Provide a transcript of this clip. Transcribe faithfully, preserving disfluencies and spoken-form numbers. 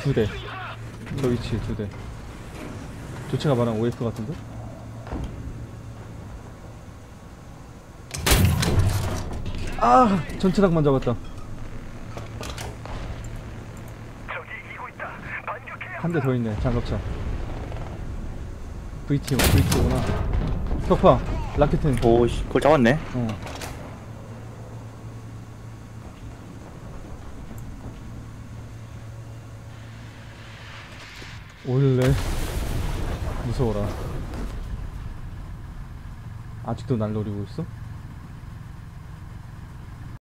두 대. 저 위치에 두 대. 조체가 말한 오에프 같은데? 아! 전체락만 잡았다. 한 대 더 있네. 장갑차. 브이티, 브이티구나. 격파! 라켓텐. 오씨, 그걸 잡았네. 어. 올래. 무서워라. 아직도 날 노리고 있어?